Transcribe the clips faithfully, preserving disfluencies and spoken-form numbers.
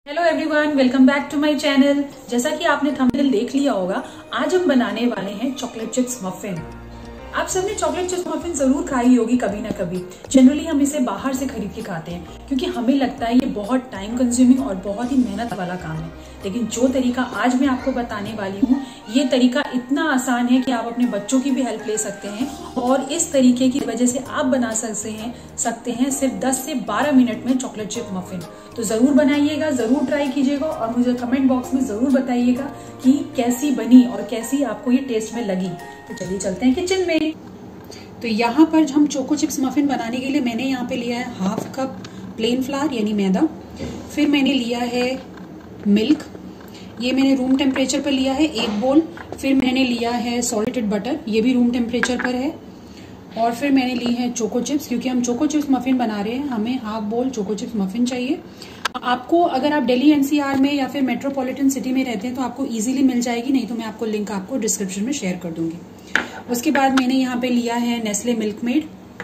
Hello everyone, welcome back to my channel. जैसा कि आपने थंबनेल देख लिया होगा, आज हम बनाने वाले हैं चॉकलेट चिप्स मफिन। आप सबने चॉकलेट चिप्स मफिन जरूर खाई होगी कभी ना कभी। जनरली हम इसे बाहर से खरीद के खाते हैं क्योंकि हमें लगता है ये बहुत टाइम कंज्यूमिंग और बहुत ही मेहनत वाला काम है। लेकिन जो तरीका आज मैं आपको बताने वाली हूँ, ये तरीका इतना आसान है कि आप अपने बच्चों की भी हेल्प ले सकते हैं और इस तरीके की वजह से आप बना सकते हैं सकते हैं सिर्फ दस से बारह मिनट में चॉकलेट चिप मफिन। तो जरूर बनाइएगा, जरूर ट्राई कीजिएगा और मुझे कमेंट बॉक्स में जरूर बताइएगा कि कैसी बनी और कैसी आपको ये टेस्ट में लगी। तो चलिए चलते हैं किचन में। तो यहाँ पर हम चोको चिप्स मफिन बनाने के लिए मैंने यहाँ पे लिया है हाफ कप प्लेन फ्लावर यानी मैदा। फिर मैंने लिया है मिल्क, ये मैंने रूम टेम्परेचर पर लिया है एक बोल। फिर मैंने लिया है सॉल्टेड बटर, ये भी रूम टेम्परेचर पर है। और फिर मैंने ली है चोको चिप्स, क्योंकि हम चोको चिप्स मफिन बना रहे हैं, हमें हाफ बोल चोको चिप्स मफिन चाहिए। आपको अगर आप दिल्ली एनसीआर में या फिर मेट्रोपॉलिटन सिटी में रहते हैं तो आपको इजीली मिल जाएगी, नहीं तो मैं आपको लिंक आपको डिस्क्रिप्शन में शेयर कर दूंगी। उसके बाद मैंने यहाँ पे लिया है नेस्ले मिल्क मेड,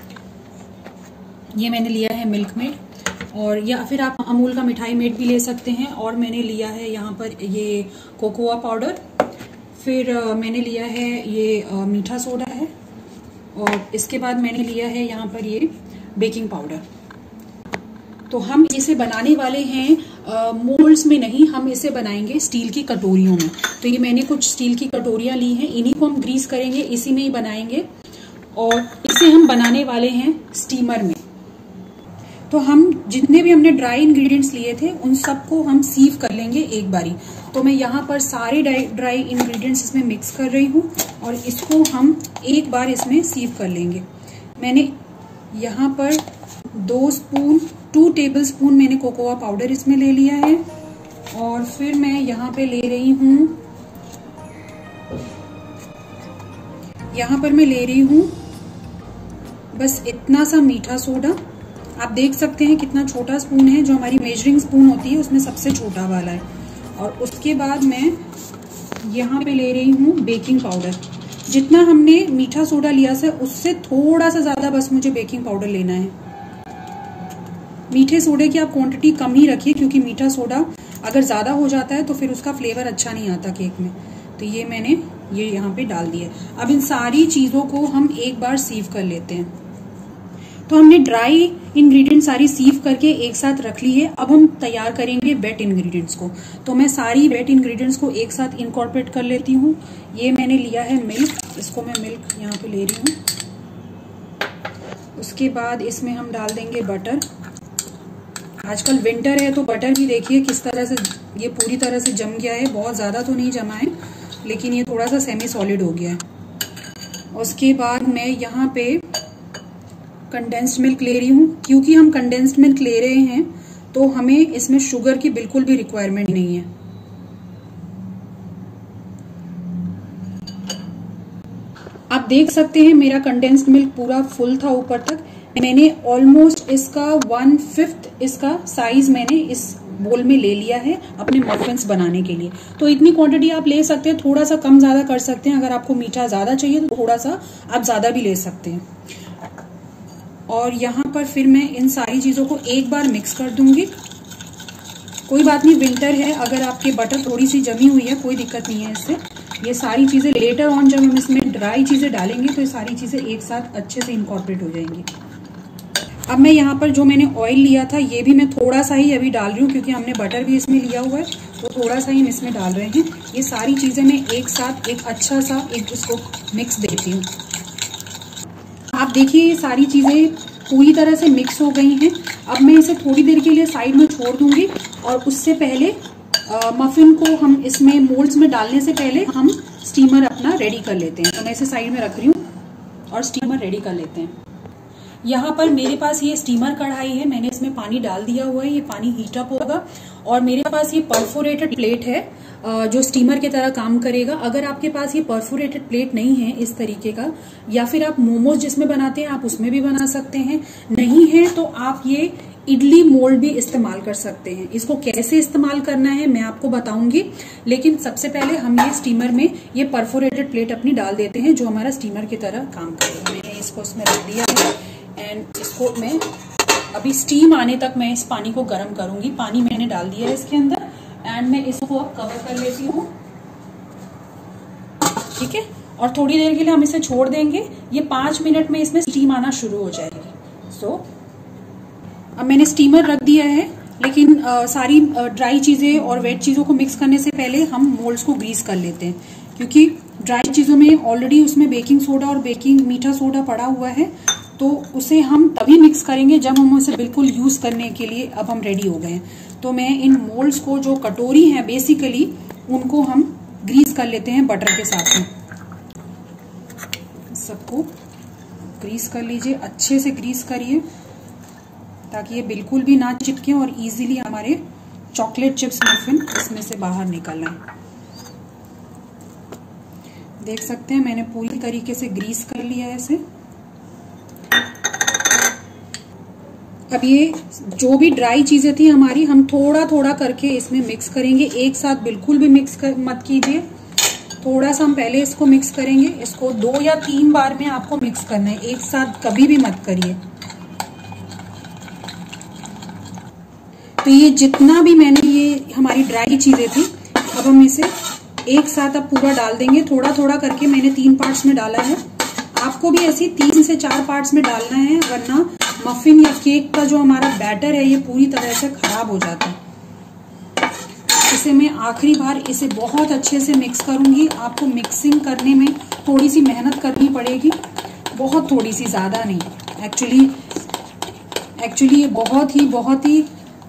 ये मैंने लिया है मिल्क मेड, और या फिर आप अमूल का मिठाई मेड भी ले सकते हैं। और मैंने लिया है यहाँ पर ये कोकोआ पाउडर। फिर मैंने लिया है ये मीठा सोडा है, और इसके बाद मैंने लिया है यहाँ पर ये बेकिंग पाउडर। तो हम इसे बनाने वाले हैं मोल्ड्स में नहीं, हम इसे बनाएंगे स्टील की कटोरियों में। तो ये मैंने कुछ स्टील की कटोरियां ली हैं, इन्हीं को हम ग्रीस करेंगे, इसी में ही बनाएंगे। और इसे हम बनाने वाले हैं स्टीमर में। तो हम जितने भी हमने ड्राई इंग्रेडिएंट्स लिए थे उन सबको हम सीव कर लेंगे एक बारी। तो मैं यहाँ पर सारे ड्राई इंग्रेडिएंट्स इसमें मिक्स कर रही हूँ और इसको हम एक बार इसमें सीव कर लेंगे। मैंने यहाँ पर दो स्पून टू टेबल स्पून मैंने कोकोआ पाउडर इसमें ले लिया है। और फिर मैं यहाँ पे ले रही हूँ यहाँ पर मैं ले रही हूँ बस इतना सा मीठा सोडा। आप देख सकते हैं कितना छोटा स्पून है, जो हमारी मेजरिंग स्पून होती है उसमें सबसे छोटा वाला है। और उसके बाद मैं यहाँ पे ले रही हूँ बेकिंग पाउडर। जितना हमने मीठा सोडा लिया था उससे थोड़ा सा ज्यादा बस मुझे बेकिंग पाउडर लेना है। मीठे सोडे की आप क्वांटिटी कम ही रखिए, क्योंकि मीठा सोडा अगर ज्यादा हो जाता है तो फिर उसका फ्लेवर अच्छा नहीं आता केक में। तो ये मैंने ये यहाँ पे डाल दिया। अब इन सारी चीजों को हम एक बार सीव कर लेते हैं। तो हमने ड्राई इंग्रेडिएंट सारी सीव करके एक साथ रख ली है। अब हम तैयार करेंगे वेट इंग्रेडिएंट्स को। तो मैं सारी वेट इंग्रेडिएंट्स को एक साथ इनकॉर्पोरेट कर लेती हूँ। ये मैंने लिया है मिल्क, इसको मैं मिल्क यहाँ पे ले रही हूँ। उसके बाद इसमें हम डाल देंगे बटर। आजकल विंटर है तो बटर भी देखिए किस तरह से ये पूरी तरह से जम गया है। बहुत ज्यादा तो नहीं जमा है, लेकिन ये थोड़ा सा सेमी सॉलिड हो गया है। उसके बाद मैं यहाँ पे कंडेंस्ड मिल्क ले रही हूँ। क्योंकि हम कंडेंस्ड मिल्क ले रहे हैं तो हमें इसमें शुगर की बिल्कुल भी रिक्वायरमेंट नहीं है। आप देख सकते हैं मेरा कंडेंस्ड मिल्क पूरा फुल था ऊपर तक। मैंने ऑलमोस्ट इसका वन फिफ्थ इसका साइज मैंने इस बोल में ले लिया है अपने मफिन्स बनाने के लिए। तो इतनी क्वांटिटी आप ले सकते हैं, थोड़ा सा कम ज्यादा कर सकते हैं। अगर आपको मीठा ज्यादा चाहिए तो थोड़ा सा आप ज्यादा भी ले सकते हैं। और यहाँ पर फिर मैं इन सारी चीजों को एक बार मिक्स कर दूंगी। कोई बात नहीं, विंटर है, अगर आपके बटर थोड़ी सी जमी हुई है कोई दिक्कत नहीं है इससे। ये सारी चीजें लेटर ऑन जब हम इसमें ड्राई चीजें डालेंगे तो ये सारी चीजें एक साथ अच्छे से इनकॉर्पोरेट हो जाएंगी। अब मैं यहाँ पर जो मैंने ऑयल लिया था ये भी मैं थोड़ा सा ही अभी डाल रही हूँ, क्योंकि हमने बटर भी इसमें लिया हुआ है तो थोड़ा सा ही हम इसमें डाल रहे हैं। ये सारी चीजें मैं एक साथ एक अच्छा सा एक इसको मिक्स देती हूँ। आप देखिए ये सारी चीजें पूरी तरह से मिक्स हो गई हैं। अब मैं इसे थोड़ी देर के लिए साइड में छोड़ दूंगी, और उससे पहले आ, मफिन को हम इसमें मोल्ड्स में डालने से पहले हम स्टीमर अपना रेडी कर लेते हैं। तो मैं इसे साइड में रख रही हूँ और स्टीमर रेडी कर लेते हैं। यहाँ पर मेरे पास ये स्टीमर कढ़ाई है, मैंने इसमें पानी डाल दिया हुआ है। ये पानी हीट अप होगा और मेरे पास ये परफोरेटेड प्लेट है जो स्टीमर की तरह काम करेगा। अगर आपके पास ये परफोरेटेड प्लेट नहीं है इस तरीके का, या फिर आप मोमोज जिसमें बनाते हैं आप उसमें भी बना सकते हैं, नहीं है तो आप ये इडली मोल्ड भी इस्तेमाल कर सकते हैं। इसको कैसे इस्तेमाल करना है मैं आपको बताऊंगी, लेकिन सबसे पहले हम ये स्टीमर में ये परफोरेटेड प्लेट अपनी डाल देते हैं जो हमारा स्टीमर की तरह काम करेगा। मैंने इसको उसमें रख दिया है एंड इसको मैं अभी स्टीम आने तक मैं इस पानी को गर्म करूंगी। पानी मैंने डाल दिया है इसके अंदर एंड मैं इसको अब कवर कर लेती हूँ, ठीक है। और थोड़ी देर के लिए हम इसे छोड़ देंगे। ये पांच मिनट में इसमें स्टीम आना शुरू हो जाएगी। सो so, अब मैंने स्टीमर रख दिया है, लेकिन आ, सारी ड्राई चीजें और वेट चीजों को मिक्स करने से पहले हम मोल्ड्स को ग्रीस कर लेते हैं, क्योंकि ड्राई चीजों में ऑलरेडी उसमें बेकिंग सोडा और बेकिंग मीठा सोडा पड़ा हुआ है, तो उसे हम तभी मिक्स करेंगे जब हम उसे बिल्कुल यूज करने के लिए अब हम रेडी हो गए हैं। तो मैं इन मोल्ड्स को, जो कटोरी है बेसिकली, उनको हम ग्रीस कर लेते हैं बटर के साथ में। सबको ग्रीस कर लीजिए, अच्छे से ग्रीस करिए ताकि ये बिल्कुल भी ना चिपके और इजीली हमारे चॉकलेट चिप्स मफिन इसमें से बाहर निकल आए। देख सकते हैं मैंने पूरी तरीके से ग्रीस कर लिया है इसे। अब ये जो भी ड्राई चीजें थी हमारी, हम थोड़ा थोड़ा करके इसमें मिक्स करेंगे। एक साथ बिल्कुल भी मिक्स कर, मत कीजिए। थोड़ा सा हम पहले इसको मिक्स करेंगे। इसको दो या तीन बार में आपको मिक्स करना है, एक साथ कभी भी मत करिए। तो ये जितना भी मैंने, ये हमारी ड्राई चीजें थी, अब हम इसे एक साथ अब पूरा डाल देंगे। थोड़ा थोड़ा करके मैंने तीन पार्ट्स में डाला है। आपको भी ऐसी तीन से चार पार्ट्स में डालना है, वरना मफिन या केक का जो हमारा बैटर है ये पूरी तरह से खराब हो जाता है। इसे मैं आखिरी बार इसे बहुत अच्छे से मिक्स करूंगी। आपको मिक्सिंग करने में थोड़ी सी मेहनत करनी पड़ेगी, बहुत थोड़ी सी, ज्यादा नहीं। एक्चुअली एक्चुअली ये बहुत ही बहुत ही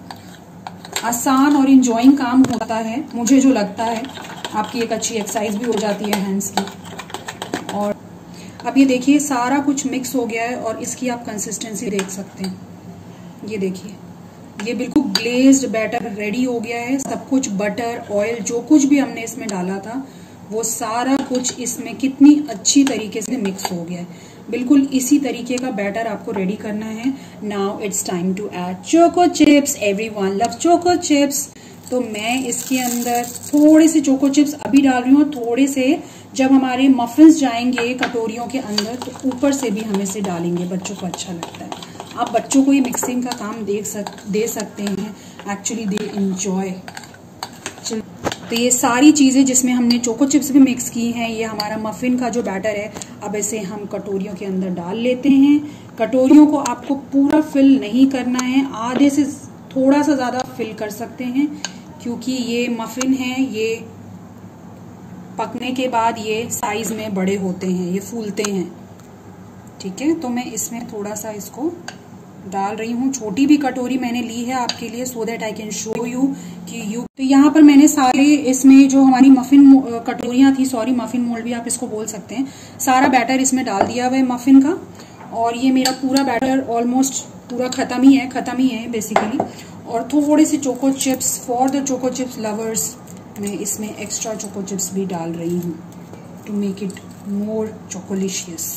आसान और इंजॉइंग काम होता है, मुझे जो लगता है। आपकी एक अच्छी एक्सरसाइज भी हो जाती है हैंड्स की। और अब ये देखिए सारा कुछ मिक्स हो गया है और इसकी आप कंसिस्टेंसी देख सकते हैं। ये देखिए, ये बिल्कुल ग्लेज्ड बैटर रेडी हो गया है। सब कुछ, बटर, ऑयल, जो कुछ भी हमने इसमें डाला था वो सारा कुछ इसमें कितनी अच्छी तरीके से मिक्स हो गया है। बिल्कुल इसी तरीके का बैटर आपको रेडी करना है। Now it's time to add choco chips. Everyone loves choco chips. तो मैं इसके अंदर थोड़े से चोको चिप्स अभी डाल रही हूँ। थोड़े से जब हमारे मफिन्स जाएंगे कटोरियों के अंदर तो ऊपर से भी हम इसे डालेंगे, बच्चों को अच्छा लगता है। आप बच्चों को ये मिक्सिंग का काम देख सक दे सकते हैं। Actually they enjoy. तो ये सारी चीजें जिसमें हमने चोको चिप्स भी मिक्स की हैं, ये हमारा मफिन का जो बैटर है, अब इसे हम कटोरियों के अंदर डाल लेते हैं। कटोरियों को आपको पूरा फिल नहीं करना है, आधे से थोड़ा सा ज्यादा फिल कर सकते हैं, क्योंकि ये मफिन है, ये पकने के बाद ये साइज में बड़े होते हैं, ये फूलते हैं, ठीक है। तो मैं इसमें थोड़ा सा इसको डाल रही हूँ। छोटी भी कटोरी मैंने ली है आपके लिए, so that I can show you कि यू। तो यहाँ पर मैंने सारे इसमें जो हमारी मफिन कटोरियां थी, सॉरी मफिन मोल्ड भी आप इसको बोल सकते हैं, सारा बैटर इसमें डाल दिया हुआ है मफिन का। और ये मेरा पूरा बैटर ऑलमोस्ट पूरा खत्म ही है, खत्म ही है बेसिकली। और थोड़े से choco chips for the choco chips lovers, मैं इसमें एक्स्ट्रा चोको चिप्स भी डाल रही हूँ to make it more chocolicious.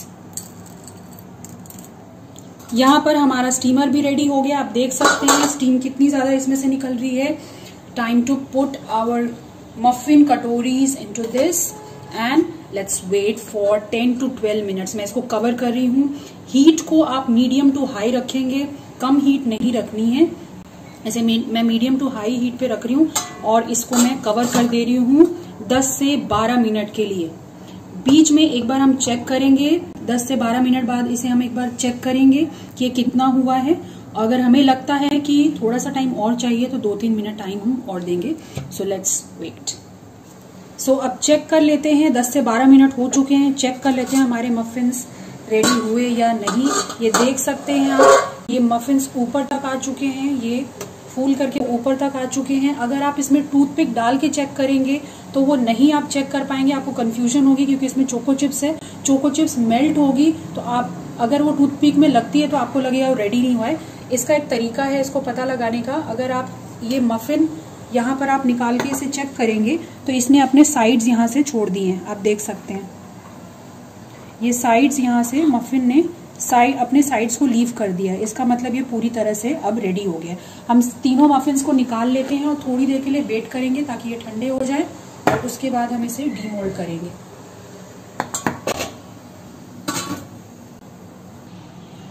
यहाँ पर हमारा स्टीमर भी रेडी हो गया। आप देख सकते हैं स्टीम कितनी ज्यादा इसमें से निकल रही है। Time to put our muffin कटोरीज into this and let's wait for ten to twelve minutes. मैं इसको कवर कर रही हूँ। हीट को आप मीडियम टू हाई रखेंगे, कम हीट नहीं रखनी है। ऐसे मैं मीडियम टू हाई हीट पे रख रही हूँ और इसको मैं कवर कर दे रही हूँ दस से बारह मिनट के लिए। बीच में एक बार हम चेक करेंगे, दस से बारह मिनट बाद इसे हम एक बार चेक करेंगे कि ये कितना हुआ है। अगर हमें लगता है कि थोड़ा सा टाइम और चाहिए तो दो तीन मिनट टाइम हम और देंगे। So let's wait. सो अब चेक कर लेते हैं, दस से बारह मिनट हो चुके हैं। चेक कर लेते हैं हमारे मफिन्स रेडी हुए या नहीं। ये देख सकते हैं आप, ये मफिन्स ऊपर तक आ चुके हैं, ये फूल करके ऊपर तक आ चुके हैं। अगर आप इसमें टूथपिक डाल के चेक करेंगे तो वो नहीं आप चेक कर पाएंगे, आपको कंफ्यूजन होगी, क्योंकि इसमें चोको चिप्स है। चोको चिप्स मेल्ट होगी तो आप, अगर वो टूथपिक में लगती है तो आपको लगेगा वो रेडी नहीं हुआ है। इसका एक तरीका है इसको पता लगाने का। अगर आप ये मफिन यहाँ पर आप निकाल के इसे चेक करेंगे तो इसने अपने साइड्स यहाँ से छोड़ दिए हैं, आप देख सकते हैं। ये साइड्स यहाँ से मफिन ने साइड अपने साइड्स को लीव कर दिया है। इसका मतलब ये पूरी तरह से अब रेडी हो गया। हम तीनों मफिन्स को निकाल लेते हैं और थोड़ी देर के लिए वेट करेंगे ताकि ये ठंडे हो जाए और उसके बाद हम इसे डीमोल्ड करेंगे।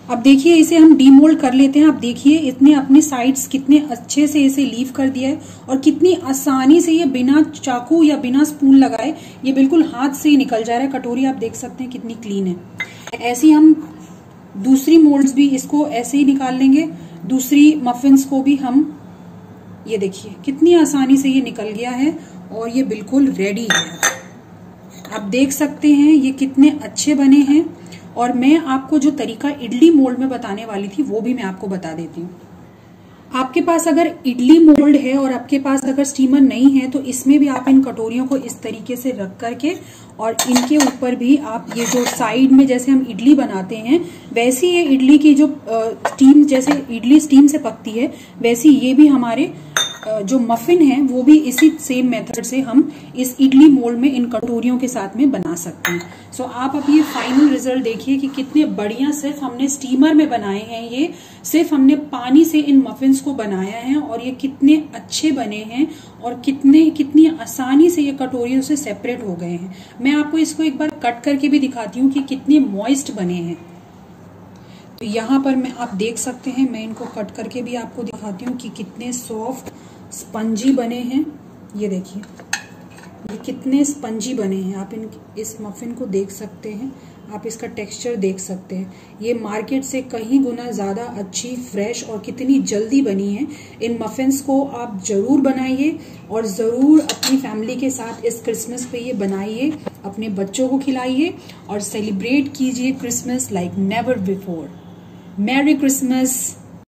अब देखिए इसे हम डीमोल्ड कर लेते हैं। आप देखिए इतने अपने साइड्स कितने अच्छे से इसे लीव कर दिया है और कितनी आसानी से ये बिना चाकू या बिना स्पून लगाए ये बिल्कुल हाथ से ही निकल जा रहा है। कटोरी आप देख सकते हैं कितनी क्लीन है। ऐसे ही हम दूसरी मोल्ड्स भी इसको ऐसे ही निकाल लेंगे। दूसरी मफिन्स को भी हम, ये देखिए कितनी आसानी से ये निकल गया है और ये बिल्कुल रेडी है। आप देख सकते हैं ये कितने अच्छे बने हैं। और मैं आपको जो तरीका इडली मोल्ड में बताने वाली थी वो भी मैं आपको बता देती हूँ। आपके पास अगर इडली मोल्ड है और आपके पास अगर स्टीमर नहीं है तो इसमें भी आप इन कटोरियों को इस तरीके से रख करके और इनके ऊपर भी आप ये जो साइड में जैसे हम इडली बनाते हैं वैसी ये इडली की जो स्टीम, जैसे इडली स्टीम से पकती है वैसी ये भी हमारे जो मफिन है वो भी इसी सेम मेथड से हम इस इडली मोल्ड में इन कटोरियों के साथ में बना सकते हैं। सो so, आप अब ये फाइनल रिजल्ट देखिए कि कितने बढ़िया सिर्फ हमने स्टीमर में बनाए हैं। ये सिर्फ हमने पानी से इन मफिन्स को बनाया है और ये कितने अच्छे बने हैं और कितने कितनी आसानी से ये कटोरियों से सेपरेट हो गए हैं। मैं आपको इसको एक बार कट करके भी दिखाती हूँ कि कितने मॉइस्ट बने हैं। तो यहाँ पर मैं आप देख सकते हैं, मैं इनको कट करके भी आपको दिखाती हूँ कि कितने सॉफ्ट स्पंजी बने हैं। ये देखिए ये कितने स्पंजी बने हैं। आप इन इस मफिन को देख सकते हैं, आप इसका टेक्सचर देख सकते हैं। ये मार्केट से कहीं गुना ज़्यादा अच्छी, फ्रेश और कितनी जल्दी बनी है। इन मफिन्स को आप ज़रूर बनाइए और ज़रूर अपनी फैमिली के साथ इस क्रिसमस पे ये बनाइए, अपने बच्चों को खिलाइए और सेलिब्रेट कीजिए Christmas like never before. Merry Christmas.